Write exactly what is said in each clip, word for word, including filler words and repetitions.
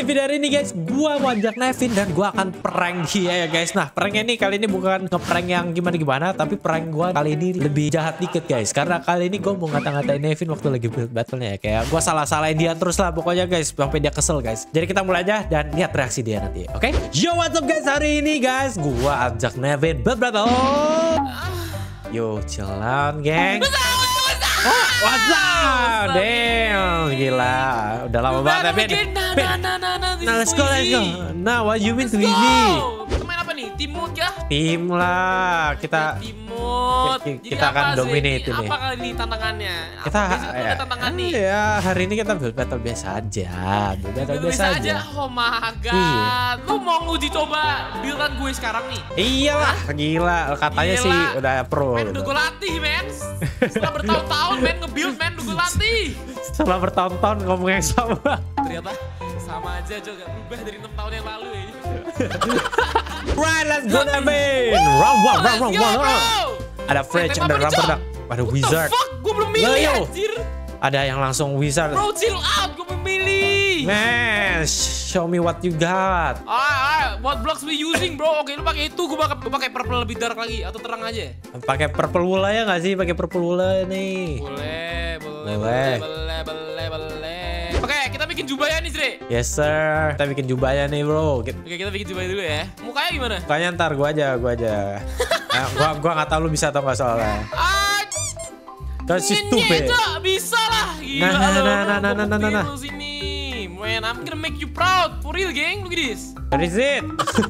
di video hari ini guys, gua mau ajak Nevin dan gua akan prank dia ya guys. Nah, pranknya ini kali ini bukan ngeprank yang gimana-gimana, tapi prank gua kali ini lebih jahat dikit guys. Karena kali ini gua mau ngata-ngatain Nevin waktu lagi build battle-nya ya. Kayak gua salah-salahin dia terus lah pokoknya guys, sampai dia kesel guys. Jadi kita mulai aja dan lihat reaksi dia nanti, oke? Okay? Yo, what's up guys, hari ini guys, gua ajak Nevin build battle. Yo, jalan geng. Oh, what's up? Damn, gila. Udah lama banget ya, Ben. Nah, nah, nah, nah, Nah, let's go, let's go. Nah, what you mean to ini? Kita main apa nih? Tim mode kah? Tim lah, kita Tim mode. Kita Jadi akan apa dominate sih? ini. Apa kali ini tantangannya? Apa kita besok tuh ada tantangan nih? ya hari ini kita build battle biasa aja. Build battle biasa aja. Oh my god. Iya. Lu mau nguji coba buildan gue sekarang nih? Iyalah, gila. Katanya Gila. sih udah pro. Men, udah gue latih, men. Setelah bertahun-tahun, men, nge-build, men, udah gue latih. Setelah bertahun-tahun ngomong yang sama. Ternyata sama aja, Jo. Gak berubah dari enam tahun yang lalu ya. Right, let's go Nevin. Round one, round one, Let's go, round bro. one. Ada French, Tema ada apa nih, Rubber Jo? Duck, ada What Wizard. the fuck? Gue belum Lah, milih, yo. anjir. Ada yang langsung Wizard. Bro, chill out. Gue belum milih. Man, show me what you got. Ah, ah, what blocks we using, bro? Oke, lu pakai itu, gue pakai gue pakai purple lebih dark lagi atau terang aja? Pakai purple wool ya nggak sih? Pakai purple wool nih. Boleh, boleh, Boleh. boleh, boleh, boleh. Oke, kita bikin jubahnya nih, Zre. Yes sir. Kita bikin jubahnya nih bro. Kita Oke, kita bikin jubahnya dulu ya. Mukanya gimana? Kayaknya ntar gua aja, gua aja. Nah, gua gua nggak tahu lu bisa atau nggak soalnya. Ah, Kasih nyenye, stupid. Jo. Bisa lah. Gila Nah, nah, lu. nah, nah, nah, Gua nah, nah, nah. buktiin lu sini. Man, I'm gonna make you proud. For real, geng. Look at this. What is it?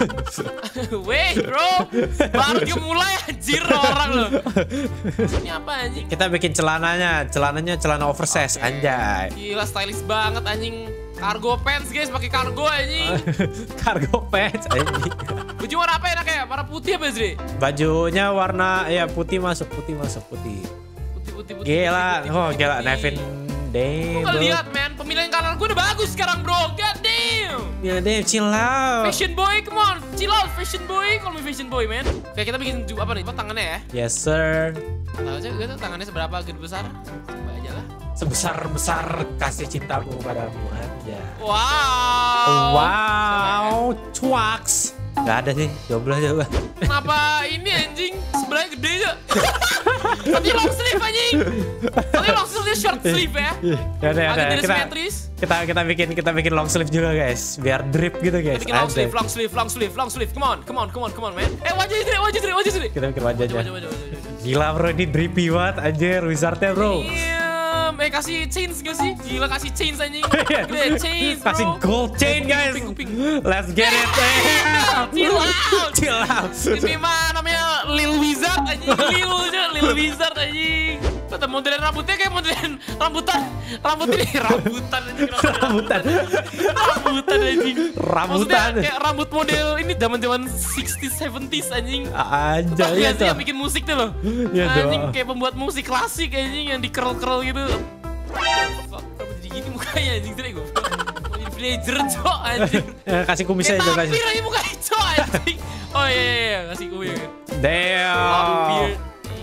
Wait, bro. Baru juga mulai anjir orang lo. Ini apa anjing? Kita bikin celananya, celananya celana oversize, Oke. anjay. Gila, stylish banget anjing. Cargo pants, guys. Pakai cargo anjing. Cargo pants, anjing. Baju warna apa enak ya? Warna putih apa, Zre? Bajunya warna ya putih masuk, putih masuk, putih. Putih, putih, putih. Gila, putih, oh putih, gila, putih. Nevin. Lu Damn, gak bro. lihat, man. Pemilihan color gue udah bagus sekarang, bro. God damn. Ya deh, chill out. Fashion boy, come on. Chill out, fashion boy. Call me fashion boy, man. Oke, kita bikin ju- apa nih? Apa tangannya ya? Yes sir. Tahu aja gue tuh tangannya seberapa gede besar. Coba aja lah. Sebesar-besar kasih cintaku padamu aja. Wow. Wow, cuaks. Gak ada sih, coba coba. Kenapa ini anjing? Sebelahnya gede aja. Tapi long sleeve anjing. Tapi long sleeve short sleeve ya. Ya udah, ya Agak udah. dari Kita, simetris. kita kita bikin kita bikin long sleeve juga guys, biar drip gitu guys. Bikin long Ada. sleeve, long sleeve, long sleeve, long sleeve. Come on, come on, come on, come on, man. Eh, wajah Idri, wajah Idri, wajah Idri. Kita bikin wajahnya. Coba, coba, coba, coba, coba. Gila bro, ini drippy banget anjir wizardnya bro. Iya, eh kasih chains gak sih? Gila kasih chains anjing. Gede chains, bro. Kasih gold chain guys. Kuping, kuping. Let's get it. Chill out. Chill out. Ini mah namanya Lil Wizard anjing. Lil aja, Lil Wizard anjing. Kata modelan rambutnya kayak modelan rambutan. Rambut ini rambutan anjing. Rambutan. Rambutan anjing. Rambutan. Maksudnya kayak rambut model ini zaman-zaman sixties, seventies anjing. Aja Tahu ya gak sih tuh. yang bikin musik tuh loh? Iya, Anjing dong. kayak pembuat musik klasik anjing yang di curl-curl gitu. Fuck, kenapa jadi gini mukanya anjing tadi gue. Mau jadi villager, cok anjing. Eh, kasih kumisnya Kayak juga kasih. tampir aja mukanya, cok anjing. Oh iya iya iya, kasih kumis. Damn. Lampir.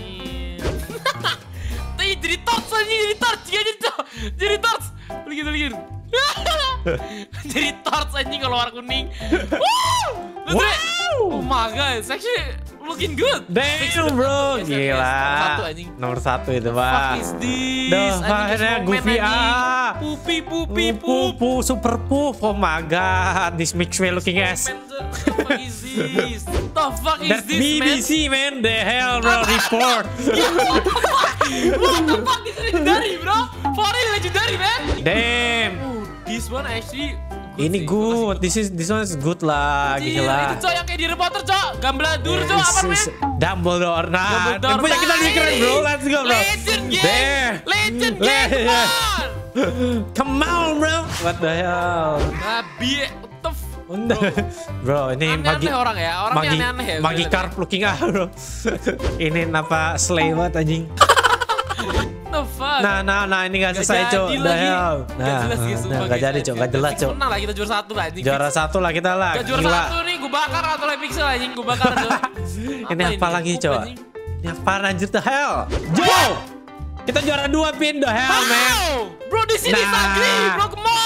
Tapi jadi torch anjing, jadi torch. Jadi torch. Jadi torch. Lagi lagi. Jadi torch anjing kalau warna kuning. Wow! Wow. Oh my god, it's actually looking good. Damn bro, Yes, yes, yes. gila. Nomor satu anjing. Nomor satu itu Fuck pak. is this? Duh, Anjing, akhirnya Cosmo Man, Goofy anjing. ah. Pupi, pupi, pup. Pupu, super pup. Oh my god, this makes me looking ass. Man, the fuck is this? The fuck is That's this, B B C man, the hell bro, report. What the fuck is legendary, bro? For real legendary, man. Damn. Oh, this one actually good Ini sih. good, this is this one is good lah, Anjir, gila. itu cok yang kayak di Harry Potter, cok. Gambladur, cok. Apa namanya? Dumbledore, nah, Dumbledore. punya kita lebih keren bro, let's go bro. Legend, gang. There. Legend, gang. Come Le- on. Come on bro. What the hell? Nabi, what the f... Bro, ini magi Aneh-aneh orang ya. Orangnya magi aneh-aneh ya. magi bener. carp looking ah bro. Ini napa slay banget anjing. The fuck? Nah, nah, nah ini gak Gak selesai jadi cok. lagi. The hell. Gak Nah, jelas guys, nah, sumpah, gak guys. jadi cok, gak jelas cok. Menang lah kita juara satu lah anjing. Juara satu lah kita lah. Gak juara Gila. satu nih, gue bakar atau live pixel anjing, gue bakar tuh. Ini apa lagi Cukup, cok? anjing. Ini apa anjir the hell? Joe! Kita juara dua pin the hell man. How? Bro, di sini Nah. Sagri, bro, come on.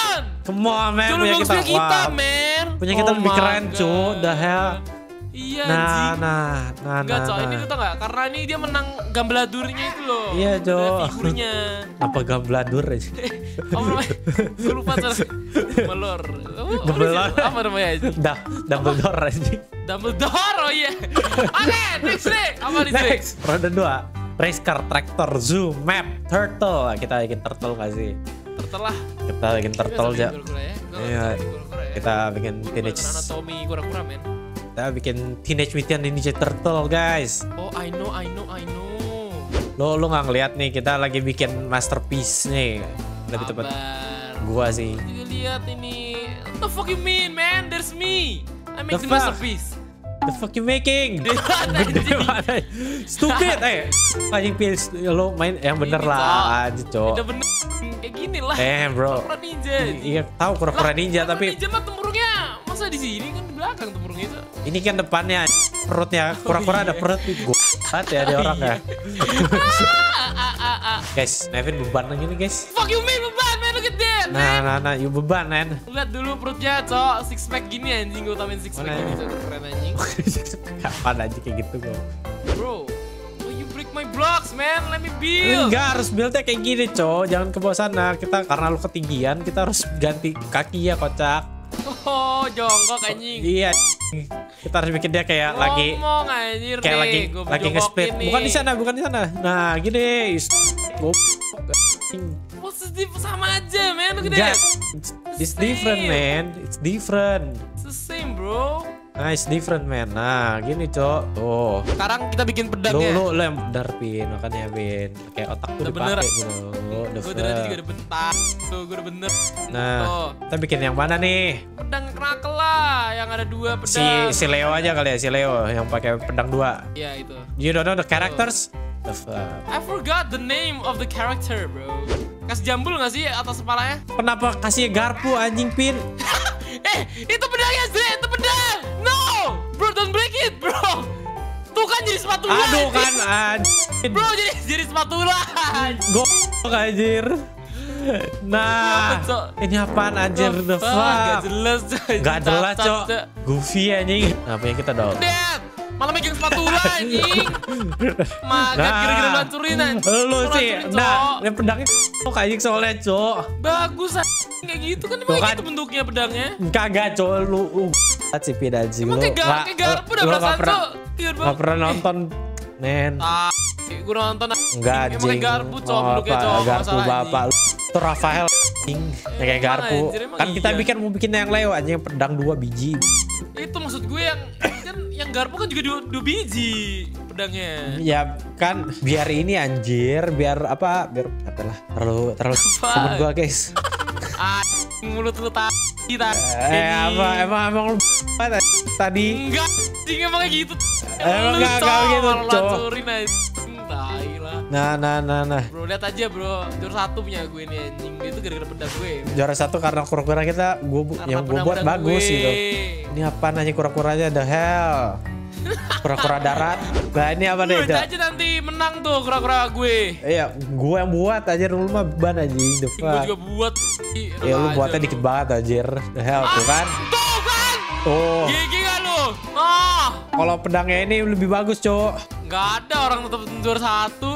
Come on, man. Cuma Punya bagus kita, punya kita, wow. man. Punya kita Oh lebih my keren, cu. God. The hell. Iya, Nah, anjing. nah, nah, Enggak, nah, Cok. Ini nah. tuh tau gak? Karena ini dia menang gambeladurnya itu loh. Iya, Cok. Ada figurnya. Apa gambladur aja? Apa namanya? Gue lupa, Cok. Melor. Oh, Gembelor. Apa namanya, anjing? Dah, Dumbledore aja. Dumbledore, oh iya. Oke, next nih. Apa nih, Cok? Next, ronde dua. Race car, traktor, zoo, map, turtle. Kita bikin turtle gak sih? Tertelah. Kita bikin turtle aja. Iya. Kita bikin teenage. Anatomi kura-kura, men. Kita bikin Teenage Mutant Ninja Turtle, guys. Oh, I know, I know, I know. Lo lo nggak ngeliat nih, kita lagi bikin masterpiece nih. Lebih tepat Sabar. gua sih. Juga lihat ini. What the fuck you mean, man? There's me. I make The the, fuck? masterpiece. The fuck you making? Anjing. Gede banget. Stupid, eh. Anjing pills lo main yang bener Ini, lah aja, Udah cok. bener kayak gini lah. Eh, bro. Kura ninja. Iya, tahu kura-kura ninja Kura tapi ninja mah tempurungnya masa di sini kan di belakang tempurungnya itu. ini kan depannya perutnya kura-kura ada iya. perut nih. Gua banget ya ada orang ya. Ah, ah, ah, ah. Guys, Nevin beban lagi nih, guys. Fuck you mean beban, man, look at that, Nah, man. nah, nah, you beban, man. Lihat dulu perutnya, cok, six pack gini anjing, gue tambahin six pack Mana? gini, cok, keren anjing. Kapan aja kayak gitu gua. Bro, why you break my blocks, man? Let me build. Enggak, harus buildnya kayak gini, cow. Jangan ke bawah sana. Kita karena lu ketinggian, kita harus ganti kaki ya, kocak. Oh, jongkok anjing. Iya. Kita harus bikin dia kayak lagi Ngomong anjir kayak nih, lagi gua lagi jongkokin nge-split. nih. Bukan di sana, bukan di sana. Nah, gini. Gua What's the difference? Sama aja, man. Look at enggak. that. It's different, man. It's different. It's the same, bro. Nah, it's different, man. Nah, gini, cok. Tuh. Sekarang kita bikin Lu, pedangnya. lu, lu yang bener, Pin. Makanya, Pin. Kayak otak tuh Udah bener. dipakai gitu. The Gue dari tadi juga fuck. udah bentar. Tuh, gue udah bener. Nah, Tuh. kita bikin yang mana nih? Pedang knuckle lah, yang ada dua Si pedang. si Leo aja kali ya, si Leo yang pakai pedang dua. Iya itu. You don't know the characters? The fuck. I forgot the name of the character, bro. Kasih jambul gak sih atas kepalanya? Kenapa kasih garpu anjing, Pin? Eh, itu pedangnya, Zre, itu pedang. No, bro, don't break it, bro. Tuh kan jadi sepatu Aduh lah, kan anjing. bro, jadi jadi sepatu lah. Gok anjir. Nah, Apa, Cok? ini apaan anjir, the Gak fuck? jelas, Cok. Gak jelas, Cacat, Cok. Goofy anjing. Nah, punya kita dong. Dad, malah megang sepatu lah, anjing. Magat kira-kira hancurin anjing. Lu Lu sih. hancurin, Nah, Cok. ini pedangnya kok anjing soalnya, Cok. Bagus anjing kayak gitu kan Tuh emang kan. gitu bentuknya pedangnya. Kagak, Cok. Lu lu si Pin anjing Emang lu. kayak gar nggak- kayak garpu udah lu nggak perasaan, pernah Cok. Iya, Bang. nggak pernah nonton, men. Ah, gue nonton Enggak anjing. Emang anjing. kayak garpu, Cok, Oh, bentuknya, apa, Cok. garpu Masalah, bapak anjing. lu. Itu Rafael anjing. Yang kayak Emang, garpu. anjir, emang Kan kita iya. bikin mau bikin yang Leo anjing pedang dua biji. Itu maksud gue yang kan yang garpu kan juga dua, dua biji pedangnya. Ya kan biar ini anjir, biar apa? Biar apalah. Terlalu terlalu Apa? temen gua, guys. Ah, mulut lu tadi tadi. Eh apa emang emang lu banget tadi. Enggak, anjing emang kayak gitu. Emang Lu, nggak- Cok, nggak gitu, malah Cok. lancurin anjing. Tai lah. Nah, nah, nah, nah. Bro, lihat aja, bro. Juara satu punya gue nih anjing. Itu gara-gara pedang gue. Juara satu karena kura-kura kita gua bu- Karena yang gua buat pedang-pedang bagus gue. gitu. Ini apa nanya kura-kuranya, the hell. Kura-kura darat. Nah, ini apa Lu nih, lihat Cok? aja nanti menang tuh kura-kura gue. Iya, gua yang buat anjir, lu mah beban anjing, the Gue fuck. juga buat. Ya lu Enak buatnya aja dikit lu. banget anjir. The hell tuh kan. Tuh kan. Tuh. Gigi gak lu? Ah, Kalau pedangnya ini lebih bagus, Cok. nggak ada orang tetap juara satu.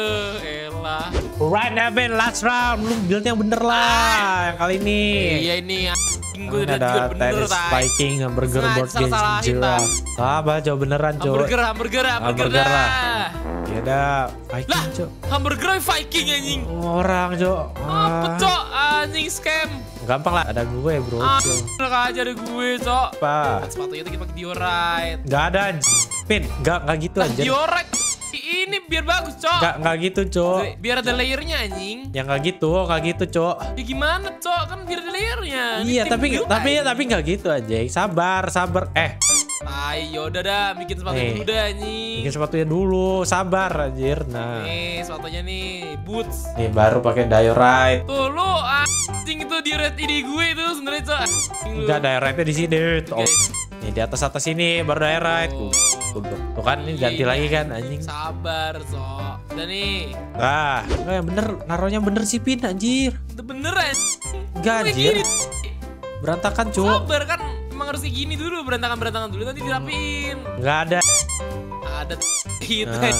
Eh, elah. Right, Nevin, last round. Lu build yang bener lah yang kali ini. Iya ini anjing gue Ini udah juga ada bener tennis, tay. Viking, hamburger, Sengaja board games, salah-salahin, giraffe. Apa, Cok, beneran, Cok. Hamburger, hamburger, hamburger, Hamburger dah. lah. Ya udah, Lah, Viking, Cok. hamburger Viking anjing. Orang, Cok. Apa, Ah, Cok? Anjing scam. gampang lah, ada gue, bro. Ah, Cok. enak aja ada gue, Cok. Apa? Sepatunya tuh kita pakai Diorite. Gak ada, anjing. Pin, gak, gak gitu Lah, anjir. Diorite ini biar bagus, Cok. Gak, gak gitu, Cok. Biar ada layernya anjing. Yang gak gitu, gak gitu, Cok. Ya gimana, Cok? Kan biar ada layernya. Ini Iya, tim tapi build tapi anjing. tapi nggak gitu aja. Sabar, sabar. Eh, Tai, yaudah dah, bikin sepatu Nih. dulu dah anjing. bikin sepatunya dulu. Sabar, anjir. Nah, Nih, sepatunya nih, boots. nih baru pakai diorite. Tuh lu anjing itu di red ini gue itu sebenarnya, Cok. Anjing lu. Enggak, diorite di sini. Oh, Guys, Nih di atas atas ini baru direct. Oh. Goblok. Tuh kan ini ganti Iya, lagi kan anjing. Sabar, Cok. Udah nih. Ah, enggak yang bener, naruhnya bener sih Pin anjir. Udah bener anjing. Enggak Kayak anjir. gini. Berantakan, Cuk. Sabar kan, emang harus kayak gini dulu, berantakan-berantakan dulu nanti dirapiin. Enggak ada. Ada gitu. Nah.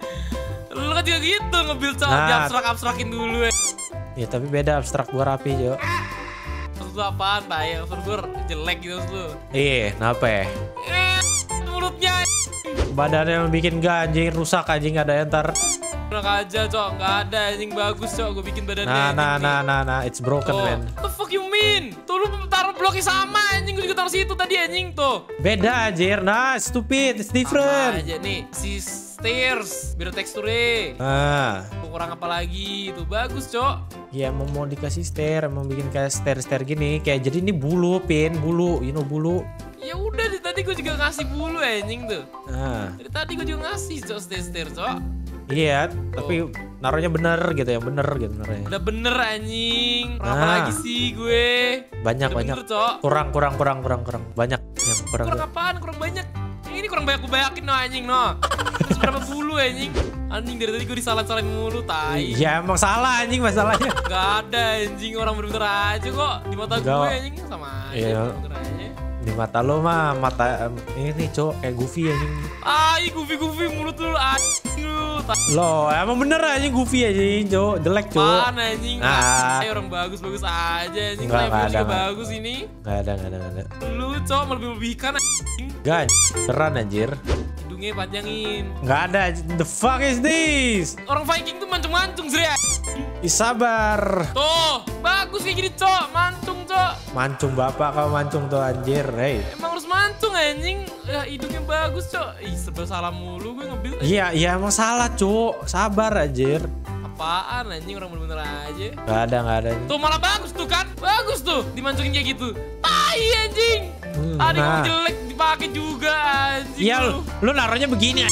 Lu kan juga gitu nge-build Cok, Nah. diabstrak-abstrakin dulu ya. Ya tapi beda abstrak gua rapi, Jo. Maksud lu apaan, Tai? Maksud gue jelek gitu maksud lu. Iya, kenapa ya? Eh, mulutnya Badannya yang bikin gak anjing, rusak anjing, ada yang ntar. enak aja, Cok. Nggak ada anjing bagus, Cok. Gue bikin badannya Nah, anjing nah, nih. nah, nah, nah, it's broken, Tuh. man. The fuck you mean? Tuh lu taruh bloknya sama anjing, gue juga taruh situ tadi anjing tuh. Beda anjir, nah, stupid, it's Apa different. aja nih, si stairs, biar teksturnya. Nah, Tuh, kurang apa lagi? Tuh bagus, Cok. ya emang mau dikasih stair, emang bikin kayak stair-stair gini, kayak jadi ini bulu, Pin, bulu, you know bulu. Ya udah, dari tadi gue juga ngasih bulu anjing tuh. Nah, Dari tadi gue juga ngasih, Cok, stair-stair, Cok. iya, tapi naruhnya bener gitu, yang bener gitu naruhnya. Udah bener anjing. Kurang apa Nah. lagi sih gue? Banyak, Udah banyak. bener, Cok. Kurang, kurang, kurang, kurang, kurang. Banyak yang kurang. Kurang apaan? Kurang banyak. Yang ini kurang banyak gue bayakin no anjing no. Terus berapa bulu anjing? Anjing dari tadi gue disalah-salahin mulu, tai. Ya emang salah anjing masalahnya. Gak ada anjing, orang bener-bener aja kok. Di mata Enggak. gue anjing sama aja. Iya. Bener aja. Di mata lo mah mata em, ini cok kayak Goofy anjing. Ah, ih Goofy-Goofy mulut lu anjing lu. Tai. Lo emang bener anjing Goofy anjing cok, jelek cok. Apaan anjing? Ah. Ah. orang bagus-bagus aja anjing. Enggak, Level enggak ada, juga enggak. bagus ini. Gak ada, gak ada, gak ada. Lu cok melebih-lebihkan anjing. Gak, beneran anjir. Hidungnya panjangin. Gak ada, the fuck is this? Orang Viking tuh mancung-mancung Zre. Ih, sabar. Tuh, bagus kayak gini cok, mancung cok. Mancung bapak kau mancung tuh anjir, hey. Emang harus mancung anjing. Ya hidungnya bagus cok. Ih serba salah mulu gue nge-build. Iya, iya emang salah cok, sabar anjir. Apaan anjing, orang bener-bener aja. Gak ada, gak ada. Tuh malah bagus tuh kan. Bagus tuh dimancungin kayak gitu. Tai anjing. Hmm, Tadi nah. kamu jelek dipakai juga anjing. Iya, lu. lu, lu naruhnya begini.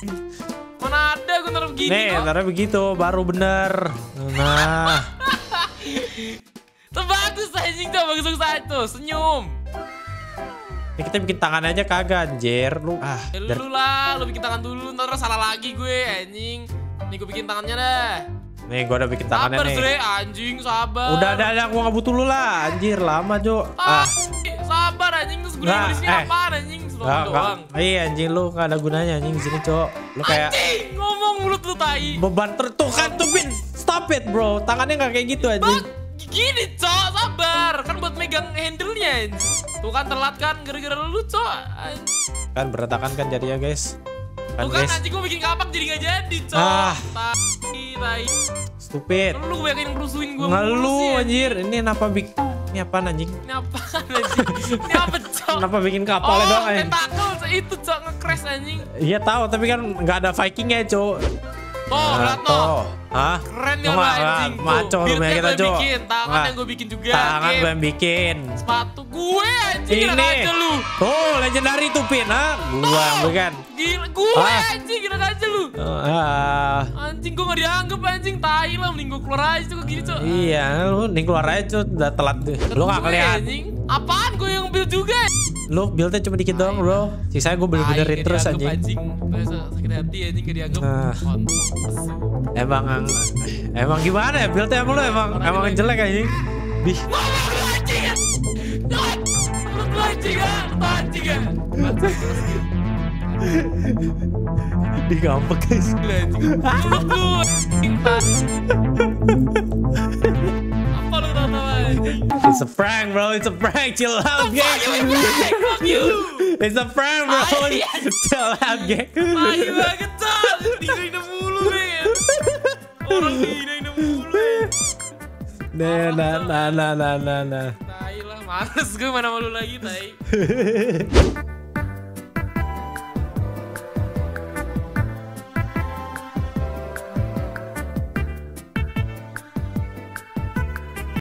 Mana ada gue taruh begini Nih, kok. naruhnya begitu, baru bener. Nah, Tuh bagus anjing tuh, bagus-bagus aja tuh. Senyum. ini kita bikin tangan aja kagak anjir. Lu ah, Ya dar- lu lah, lu bikin tangan dulu. Ntar salah lagi gue anjing. Nih gue bikin tangannya dah. nih gua udah bikin tangannya Sabar nih. Zre, anjing sabar. Udah ada, ada, gua nggak butuh lu lah, anjir lama Jo. Ah, Ah, sabar anjing, terus gue Nggak, di sini eh. apaan anjing? Sudah nggak, nggak, doang. iya anjing lu nggak ada gunanya anjing di sini Cok. Lu kayak Anjing, ngomong mulut lu tai. beban ter tuh kan tuh Pin. Stop it bro, tangannya nggak kayak gitu anjing. Bang, gini cok, sabar. Kan buat megang handle-nya anjing. Tuh kan telat kan, gara-gara lu cok. Anjing. Kan berantakan kan jadinya guys. Kan Tuh kan guys, anjing gue bikin kapak jadi gak jadi cok. Ah. Tai, tai. stupid. Lu gue yakin ngerusuin gue Nggak mulu lu sih, anjir, ini kenapa bik ini apaan anjing? Ini apaan anjing? Ini apa cok? Kenapa bikin kapalnya Oh, doang anjing? tentakel itu cok, nge-crash anjing. Iya tahu, tapi kan nggak ada Vikingnya Cok. Tuh, lihat tuh. Hah? Keren Lu ya nggak- anjing nggak- tuh. Maco lu Beardnya kita gue Cok. bikin, tangan Nggak. yang gue bikin juga. Tangan Kim. gue yang bikin. Sepatu gue anjing, Ini. gila aja lu. Tuh, legendary tuh Pin, ha? Gua yang bikin. Gila, gue Ah. anjing, gila aja lu. Ah, Anjing gue gak dianggap anjing, tai lah, mending gue keluar aja tuh gini cok. iya, lu nih keluar aja Cok, udah telat. Lu nggak Gue, kelihatan. anjing. Apaan gue yang build juga? Lu buildnya cuma dikit doang bro. Sisanya gue bener-benerin Tai, terus nggak anjing. dianggap, anjing. Biasa sakit hati anjing gak dianggap. Ah. Kontol. Emang emang gimana ya buildnya emang lu emang emang jelek anjing. Di Lu anjing ya. Lu anjing ya, lu anjing ya. di gampang guys. Gila anjing. Lu anjing. Apa lu tahu anjing? It's a prank bro, it's a prank. Chill out geng. Fuck you. It's a prank bro. Ah, iya. Chill out geng. Tai banget cok. Dihinain mulu men. Orang dihinain mulu men. Nah nah nah nah nah nah nah. Tai lah, males gue mana malu lagi tai.